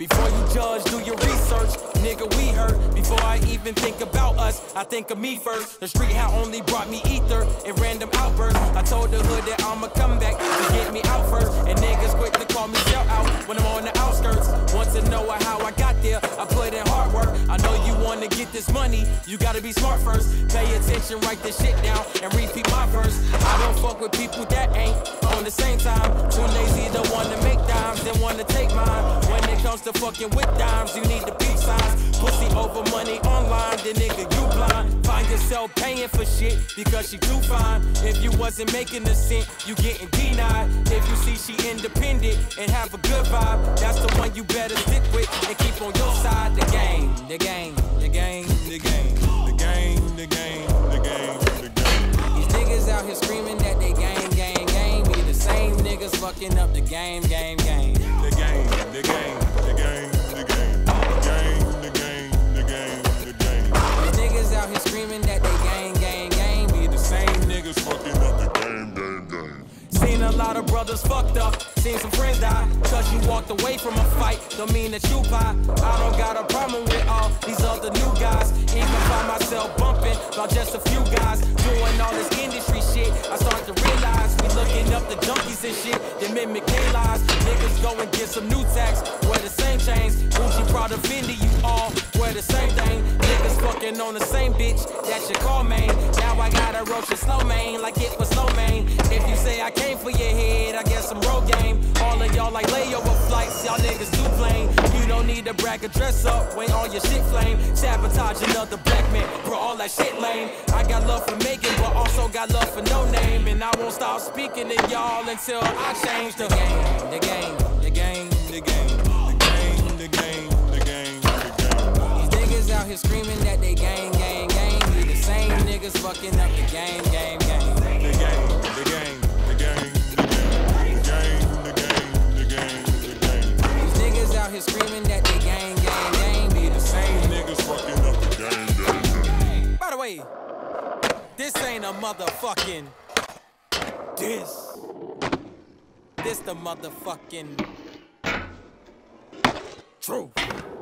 Before you judge, do your research. Nigga, we hurt. Before I even think about us, I think of me first. The street how only brought me ether and random outbursts. I told the hood that I'ma come back to get me out first. And niggas quick to call me sell out when I'm on the outskirts. Want to know how I got there? I put in hard work. I know you wanna get this money, you gotta be smart first. Pay attention, write this shit down, and repeat my verse. I don't fuck with people that ain't on the same time. Too lazy to wanna make dimes, then wanna take mine. When it comes to fucking with dimes, you need the peace signs. Pussy over money online, then nigga you blind. Find yourself paying for shit because she too fine. If you wasn't making a cent, you getting denied. If you see she independent and have a good vibe, that's the one you better stick with and keep on your side. The game, the game, the game, the game, the game, the game, the game, the game. These niggas out here screaming that they gang, gang, gang. Be the same niggas fucking up the game, game, game. The game, the game, the game, the game, the game, the game, the game, the game. These niggas out here screaming that they gang, gang, gang. Be the same niggas fucking up the game, game, game. Seen a lot of brothers fucked up, seen some friends die. Cause you walked away from a fight, don't mean that you pie. I don't got a problem with all these other new guys. Even find myself bumping about just a few guys doing all this industry shit. I start to realize we looking up the junkies and shit that mimic their lies. Niggas go and get some new tax, wear the same chains. Gucci, Prada, Fendi, you all wear the same thing. Niggas fucking on the same bitch, that's your call main. Now I gotta roach a slow main like it was slow main. If you say I came for your head, I guess I'm road game. All of y'all like layover flights, y'all niggas too plain. You don't need to brag or dress up when all your shit flame. Sabotage another black man, bro, all that shit lame. I got love for making, but also got love for no name. And I won't stop speaking to y'all until I change the game, the game, the game, the game, the game, the game, the game, the game. These niggas out here screaming that they gang, gang, gang. Be the same niggas fucking up the game, game, game. The game, the game, the game, the game, the game, the game, the game. These niggas out here screaming that they gang, gang, gang. Be the same niggas fucking up the game, gang, gang. By the way, this ain't a motherfucking This the motherfucking truth.